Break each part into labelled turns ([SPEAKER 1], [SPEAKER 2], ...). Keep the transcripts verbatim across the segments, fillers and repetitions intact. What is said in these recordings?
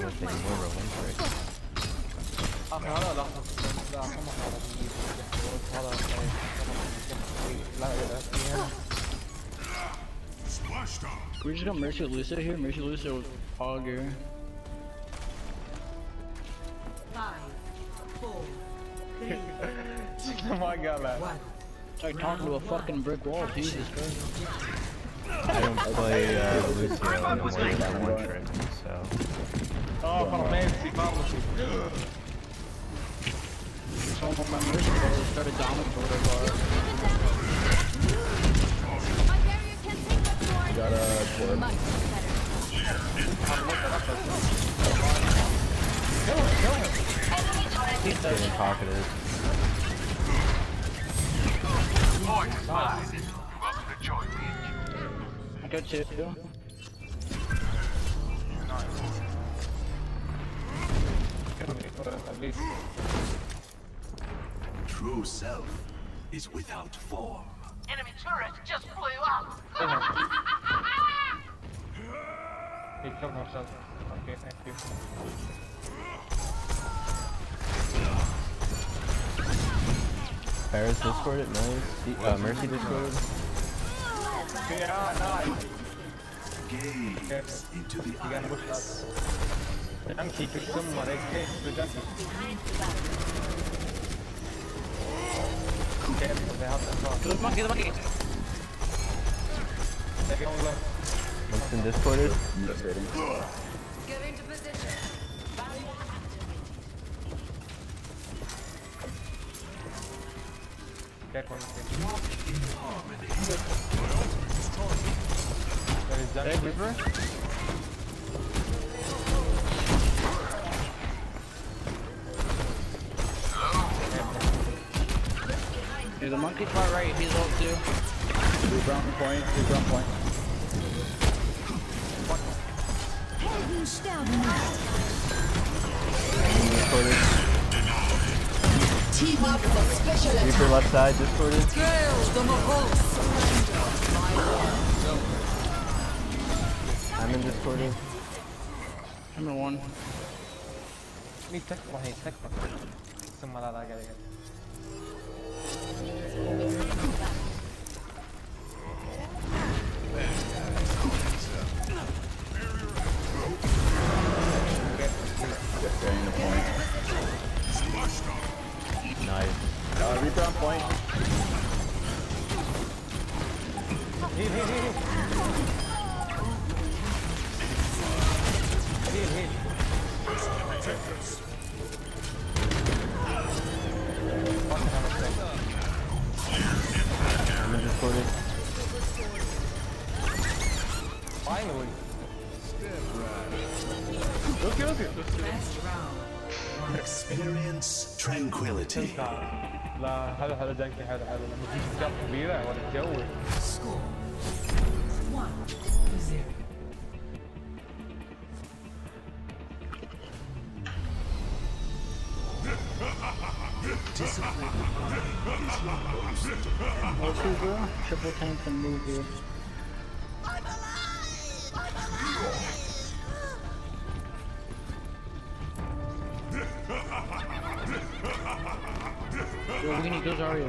[SPEAKER 1] everything. We're rolling for it.
[SPEAKER 2] هذا لحظة لا هم هذا
[SPEAKER 3] We just got Mercy Lucio here. Mercy Lucio with Auger.
[SPEAKER 4] Five, four, three,
[SPEAKER 2] my god, man.
[SPEAKER 4] one.
[SPEAKER 3] It's like talking to a fucking brick wall. Jesus Christ.
[SPEAKER 1] I don't play uh, Lucio no more than one trick, so.
[SPEAKER 2] Oh, pharmacy, pharmacy.
[SPEAKER 3] Some of my Mercy players started dominating for whatever.
[SPEAKER 5] Got a board.
[SPEAKER 1] He's getting talkative.
[SPEAKER 3] I got two.
[SPEAKER 6] True self is without form.
[SPEAKER 7] Enemy turret just blew up.
[SPEAKER 2] He killed himself. Okay, thank you.
[SPEAKER 1] Paris discorded, nice. Uh, Mercy discorded.
[SPEAKER 2] Yeah, nice.
[SPEAKER 6] Gaze into the eyes.
[SPEAKER 2] I'm keeping someone. I can't do that. Okay, they have the car.
[SPEAKER 3] The monkey, the monkey.
[SPEAKER 2] They don't look.
[SPEAKER 1] Winston discorded.
[SPEAKER 4] Get into position.
[SPEAKER 2] Get one. There is that Reaper.
[SPEAKER 3] Yeah, the monkey far right. He's ult too.
[SPEAKER 5] Two brown point, two brown point.
[SPEAKER 1] Discorded.
[SPEAKER 4] Team up for special attack.
[SPEAKER 1] Reaper left side discorded. I'm in discorded.
[SPEAKER 3] I'm in one.
[SPEAKER 2] Me text one, hey, text one. Someone that I gotta get.
[SPEAKER 5] Getting the point.
[SPEAKER 1] Nice.
[SPEAKER 5] Uh, Reaper on point.
[SPEAKER 2] Heal, heal, heal, heal. Heal, heal.
[SPEAKER 1] I'm in discorded.
[SPEAKER 2] Finally. Okay, okay.
[SPEAKER 6] Experience tranquility.
[SPEAKER 2] لا هذا هذا جاكي هذا هذا لما تيجي تجاب كبيرة ولا تجوي.
[SPEAKER 4] Score one zero.
[SPEAKER 6] Discipline is your most
[SPEAKER 3] Oh, two, bro. Triple tank and move here. Yo, we need those Aria.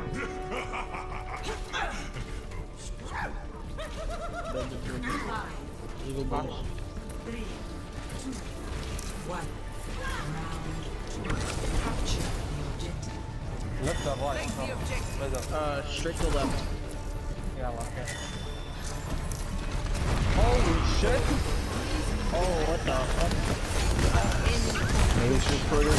[SPEAKER 3] Legal balls.
[SPEAKER 4] Three, two, one. Round two. Capture the objective.
[SPEAKER 2] Left or right? Oh,
[SPEAKER 3] Uh, straight to the left.
[SPEAKER 2] yeah, okay. Holy shit!
[SPEAKER 3] Oh, what the fuck?
[SPEAKER 1] Mage discorded.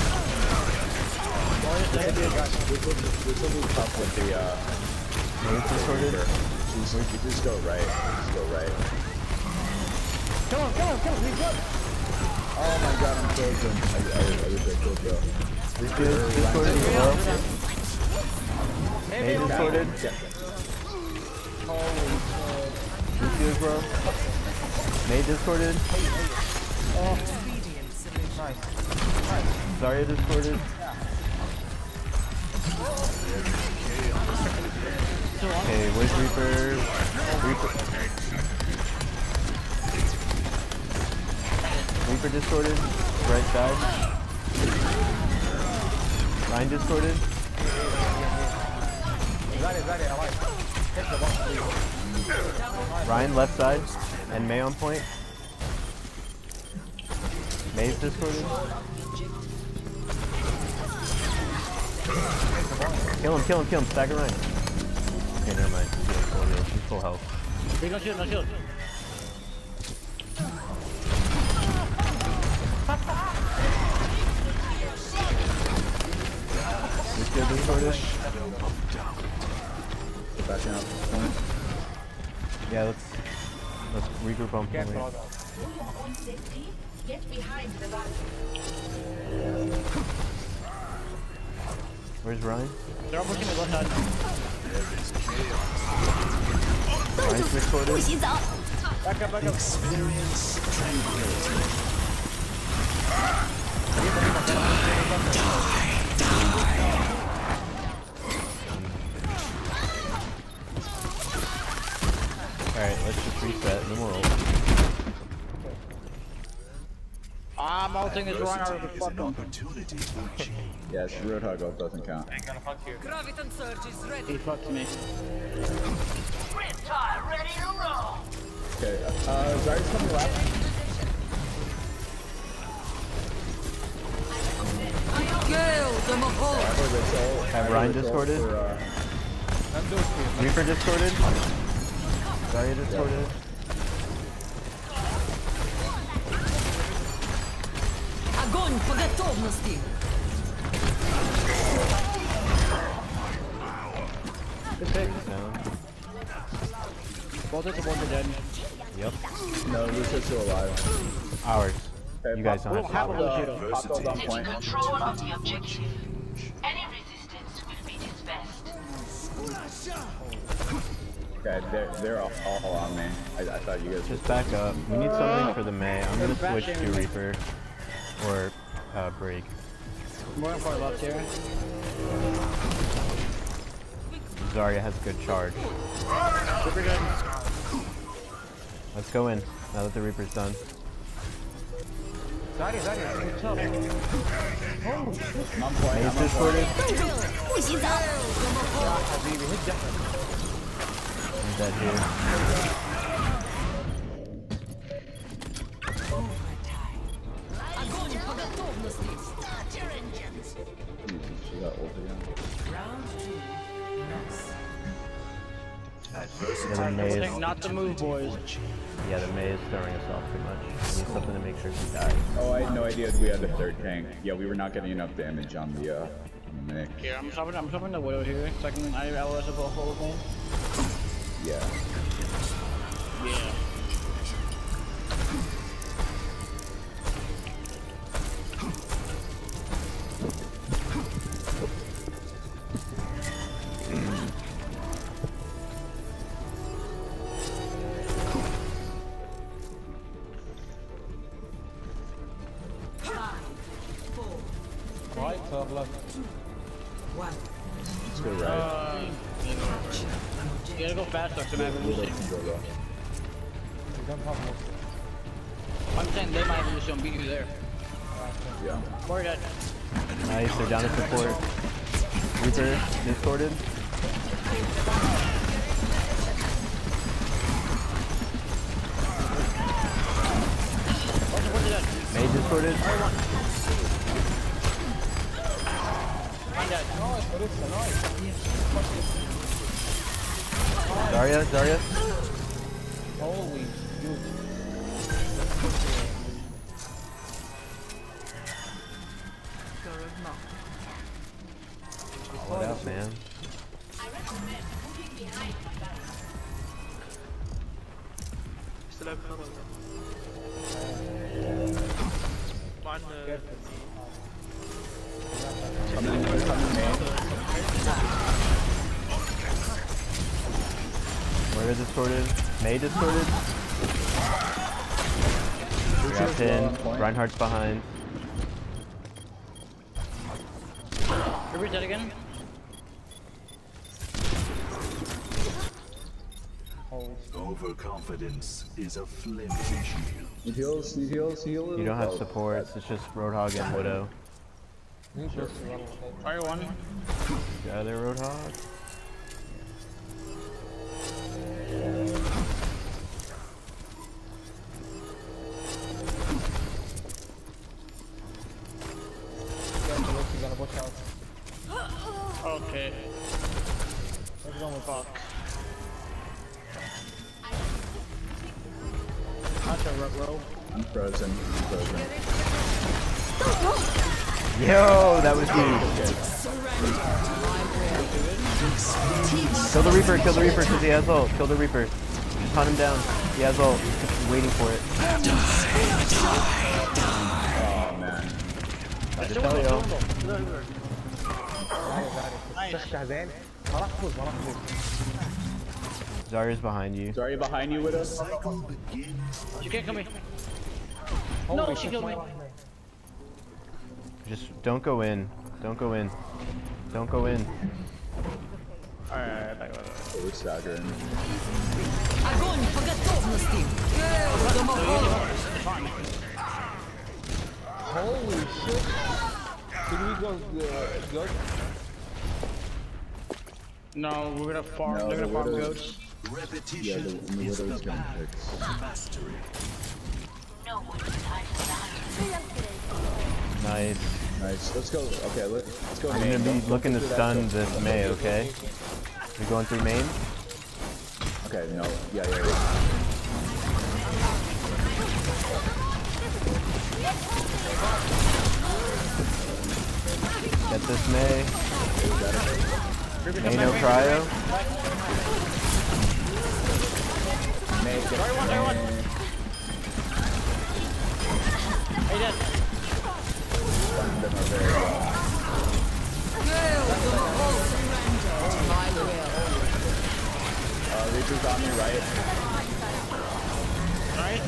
[SPEAKER 5] This will be tough with the, uh...
[SPEAKER 1] Mage discorded.
[SPEAKER 5] Just, you just go right. Just go right.
[SPEAKER 2] Come on, come on, come on, he's up!
[SPEAKER 5] Oh my god, I'm frozen. I, I, I wish I could go.
[SPEAKER 1] Reaper discorded as well. Mage discorded.
[SPEAKER 2] Holy shit.
[SPEAKER 1] Lucio bro. Mage discorded.
[SPEAKER 2] Nice.
[SPEAKER 1] Zarya discorded. Okay, where's Reaper? Reaper. Reaper distorted. Right side. Line distorted.
[SPEAKER 2] Zarya, Zarya, avoid. Take the box, please.
[SPEAKER 1] Ryan left side. And May on point. May's distorted. Kill him, kill him, kill him. Stagger Ryan. Okay, never mind. He's doing full heal. He's full health.
[SPEAKER 3] Hey, no shield, no shield.
[SPEAKER 1] Lucio distorted.
[SPEAKER 5] Backing up.
[SPEAKER 1] Yeah, let's let's regroup on
[SPEAKER 2] Get
[SPEAKER 1] point.
[SPEAKER 2] brought up.
[SPEAKER 7] Get behind the battle.
[SPEAKER 1] Where's Ryan?
[SPEAKER 3] They're all pushing the left side.
[SPEAKER 1] Ryan's distorted.
[SPEAKER 2] Back up, back up.
[SPEAKER 6] Experience tranquility.
[SPEAKER 1] Alright, let's just reset and then we'll roll.
[SPEAKER 3] I'm ulting this Reinhardt with
[SPEAKER 6] Adversity is
[SPEAKER 3] fuck
[SPEAKER 6] an
[SPEAKER 3] him.
[SPEAKER 6] opportunity to change.
[SPEAKER 5] Yes, Roadhog ult doesn't count.
[SPEAKER 2] I'm gonna fuck you.
[SPEAKER 7] Graviton surge is ready.
[SPEAKER 3] He fucked me.
[SPEAKER 7] Sprint tire ready to roll.
[SPEAKER 5] Okay, uh, Zarya's coming left.
[SPEAKER 7] Kill the Mahal.
[SPEAKER 1] Have Ryan distorted.
[SPEAKER 5] For, uh,
[SPEAKER 2] Let do it, please.
[SPEAKER 1] Reaper distorted. Zarya distorted.
[SPEAKER 7] Огонь по готовности.
[SPEAKER 3] Good pick.
[SPEAKER 1] Down.
[SPEAKER 3] Both hits are both are dead.
[SPEAKER 1] Yep.
[SPEAKER 5] no, Lucio's still alive.
[SPEAKER 1] Ours.
[SPEAKER 5] Okay,
[SPEAKER 1] You guys
[SPEAKER 5] pop-
[SPEAKER 1] don't have
[SPEAKER 3] Half
[SPEAKER 1] to.
[SPEAKER 3] of the shield.
[SPEAKER 5] Pop those on
[SPEAKER 7] Take
[SPEAKER 5] point.
[SPEAKER 7] control of the objective. Any resistance will be dispersed.
[SPEAKER 5] Okay, they're, they're all, all on me. I, I thought you guys
[SPEAKER 1] Just back up. We need something for the May. I'm gonna
[SPEAKER 3] Back
[SPEAKER 1] switch to
[SPEAKER 3] in.
[SPEAKER 1] Reaper. Or uh, Break.
[SPEAKER 3] More far left here.
[SPEAKER 1] Zarya has good charge.
[SPEAKER 3] Super good.
[SPEAKER 1] Let's go in, now that the Reaper's done.
[SPEAKER 2] Zarya, Zarya, good job.
[SPEAKER 5] I'm on point.
[SPEAKER 1] May's
[SPEAKER 5] I'm on point.
[SPEAKER 1] distorted.
[SPEAKER 2] Habibi, hit Jeffrey.
[SPEAKER 1] I'm dead here.
[SPEAKER 7] Огонь по готовности. Start your engines.
[SPEAKER 5] Jesus, she got ult again.
[SPEAKER 4] Round two. Loss.
[SPEAKER 6] Adversity
[SPEAKER 1] Yeah, the May
[SPEAKER 3] Take
[SPEAKER 1] is,
[SPEAKER 3] not the move, boys.
[SPEAKER 1] yeah, the May is throwing us off too much. We need something to make sure she dies.
[SPEAKER 5] Oh, I had no idea we had the third tank. Yeah, we were not getting enough damage on the, uh, on the Nick.
[SPEAKER 3] Here, I'm stopping. I'm stopping the widow here, so I can I L S a whole thing.
[SPEAKER 5] Yeah.
[SPEAKER 3] Yeah.
[SPEAKER 2] Right, top left.
[SPEAKER 4] One.
[SPEAKER 5] Let's go right.
[SPEAKER 3] Uh, you gotta go faster to have
[SPEAKER 5] Widow
[SPEAKER 3] Lucio.
[SPEAKER 5] can go left.
[SPEAKER 2] We don't have most.
[SPEAKER 3] I'm saying they might have Lucio and beat you there.
[SPEAKER 5] Yeah.
[SPEAKER 3] More dead.
[SPEAKER 1] Nice, they're down to support. Reaper distorted. May distorted.
[SPEAKER 3] I'm dead.
[SPEAKER 1] Zarya, Zarya.
[SPEAKER 2] Holy dude.
[SPEAKER 1] What up, man?
[SPEAKER 8] Still have cover. One, uh,
[SPEAKER 5] Coming in, coming in.
[SPEAKER 1] Moira distorted. May distorted. We got pinned. Reinhardt's behind.
[SPEAKER 3] Reaper's dead again.
[SPEAKER 2] Holy shit.
[SPEAKER 6] Overconfidence is a flimsy shield.
[SPEAKER 5] Need heals, need heals, heal.
[SPEAKER 1] You don't have
[SPEAKER 5] Oh,
[SPEAKER 1] supports, it's just Roadhog and Widow.
[SPEAKER 2] You need to run with it.
[SPEAKER 3] Fire one.
[SPEAKER 1] Yeah, there, Roadhog.
[SPEAKER 2] You're gonna watch out.
[SPEAKER 3] Okay.
[SPEAKER 2] Let's go with fuck.
[SPEAKER 3] That's a rut row.
[SPEAKER 5] I'm frozen. I'm frozen.
[SPEAKER 1] Yo, that was huge. Kill the Reaper, kill the Reaper, because he has ult. Kill the Reaper. Just hunt him down. He has ult. Just waiting for it.
[SPEAKER 5] Oh man.
[SPEAKER 1] I just tell you.
[SPEAKER 2] جاهزين ما راح تفوز ما راح تفوز
[SPEAKER 1] Zarya's behind you.
[SPEAKER 5] Sorry, behind you with us.
[SPEAKER 6] Cycle begins.
[SPEAKER 3] You can't come here.
[SPEAKER 2] Holy
[SPEAKER 3] No, she
[SPEAKER 2] shit,
[SPEAKER 3] killed
[SPEAKER 2] my
[SPEAKER 3] me.
[SPEAKER 2] life.
[SPEAKER 1] Just don't go in. Don't go in. Don't go in.
[SPEAKER 3] Alright, back over.
[SPEAKER 5] Oh, we're staggering.
[SPEAKER 4] Огонь по готовности!
[SPEAKER 2] Holy shit! Did we go uh, good?
[SPEAKER 3] No, we're gonna farm.
[SPEAKER 5] No,
[SPEAKER 3] they're
[SPEAKER 5] the
[SPEAKER 3] gonna farm
[SPEAKER 5] Widow's-
[SPEAKER 3] goats.
[SPEAKER 5] Yeah, the,
[SPEAKER 6] Repetition
[SPEAKER 5] the
[SPEAKER 6] is
[SPEAKER 5] Widow's
[SPEAKER 6] the
[SPEAKER 5] gonna
[SPEAKER 6] path
[SPEAKER 5] fix.
[SPEAKER 6] to mastery.
[SPEAKER 7] No one is hiding behind.
[SPEAKER 1] Nice.
[SPEAKER 5] Nice. Let's go. Okay, let, let's go.
[SPEAKER 1] I'm
[SPEAKER 5] main.
[SPEAKER 1] gonna be
[SPEAKER 5] Don't-
[SPEAKER 1] looking to
[SPEAKER 5] don't do that
[SPEAKER 1] stun
[SPEAKER 5] stuff.
[SPEAKER 1] this Mei, okay? We going through main?
[SPEAKER 5] Okay, no. Yeah, yeah, yeah.
[SPEAKER 1] Get this Mei. Mei no cryo.
[SPEAKER 5] Make it.
[SPEAKER 3] Sorry, one, sorry, one. Hey, Dad.
[SPEAKER 5] Stun them are very well.
[SPEAKER 4] My will.
[SPEAKER 5] Uh, Reaper's on me, right?
[SPEAKER 3] Alright?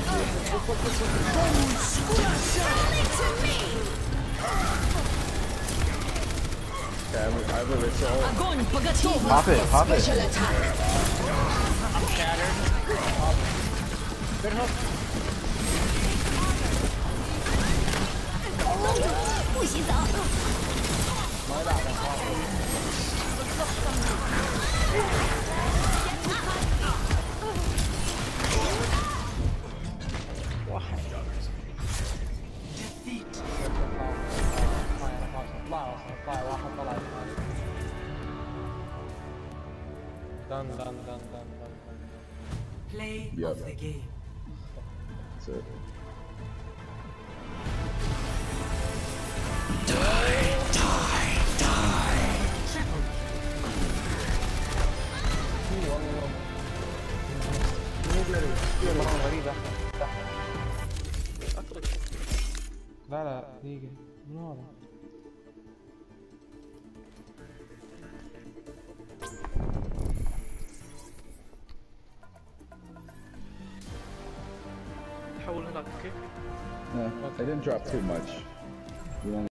[SPEAKER 5] Okay, I have, I have a ritual.
[SPEAKER 4] Огонь по готовности!
[SPEAKER 1] Pop it, pop it.
[SPEAKER 4] Special attack!
[SPEAKER 3] I'm shattered. Good hook.
[SPEAKER 2] Done, done, done, done, done, done.
[SPEAKER 4] Play
[SPEAKER 5] Yep.
[SPEAKER 4] of the game.
[SPEAKER 5] That's it.
[SPEAKER 2] لا لا دقيقة من ورا
[SPEAKER 8] حول هناك اوكي
[SPEAKER 5] Yeah, I didn't drop too much. We only